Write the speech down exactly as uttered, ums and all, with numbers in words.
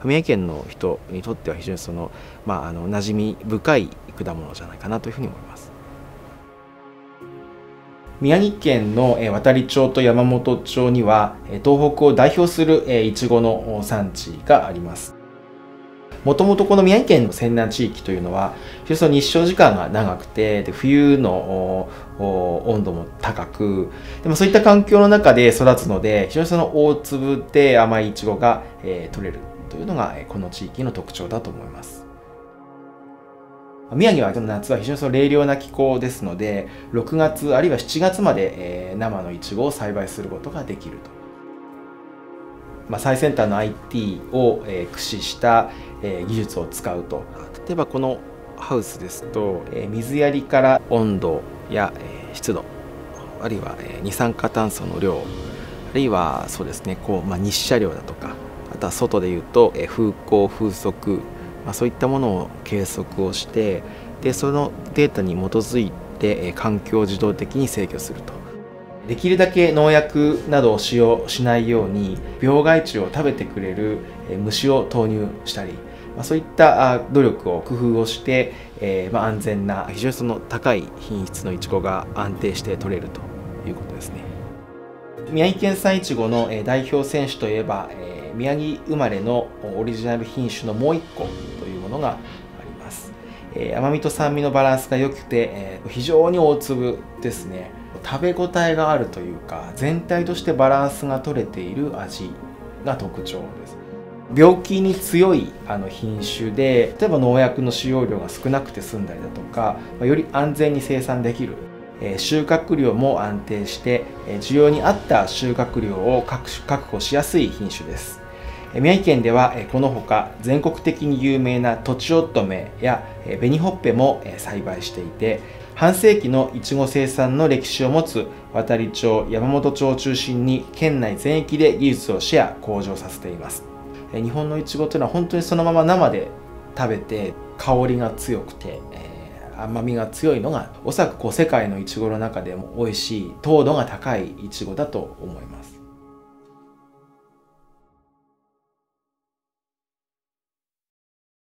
宮城県の人にとっては非常にその、まあ、あの馴染み深い果物じゃないかなというふうに思います。宮城県の亘理町と山本町には東北を代表するいちごの産地があります。もともとこの宮城県の西南地域というのは非常に日照時間が長くて、で冬の温度も高く、でもそういった環境の中で育つので非常にその大粒で甘いいちごが取れるというのがこの地域の特徴だと思います。宮城は夏は非常にその冷涼な気候ですので、ろくがつあるいはしちがつまで生のいちごを栽培することができると。まあ、最先端の アイティー を駆使した技術を使うと、例えばこのハウスですと水やりから温度や湿度、あるいは二酸化炭素の量、あるいはそうですねこう、まあ、日射量だとか、あとは外でいうと風向風速、まあ、そういったものを計測をして、でそのデータに基づいて環境を自動的に制御すると。できるだけ農薬などを使用しないように病害虫を食べてくれる虫を投入したり、まあ、そういった努力を工夫をして、えー、まあ安全な非常にその高い品質のいちごが安定して取れるということですね。宮城県産いちごの代表選手といえば、えー、宮城生まれのオリジナル品種のもういっこというものがあります。えー、甘みと酸味のバランスが良くて、えー、非常に大粒ですね。食べ応えがあるというか、全体としてバランスが取れている味が特徴です。病気に強いあの品種で、例えば農薬の使用量が少なくて済んだりだとか、より安全に生産できる、収穫量も安定して需要に合った収穫量を確保しやすい品種です。宮城県ではこのほか全国的に有名なとちおとめや紅ほっぺも栽培していて、半世紀のいちご生産の歴史を持つ亘理町、山本町を中心に県内全域で技術をシェア向上させています。日本のいちごというのは本当にそのまま生で食べて香りが強くて、えー、甘みが強いのがおそらくこう世界のいちごの中でも美味しい糖度が高いいちごだと思います。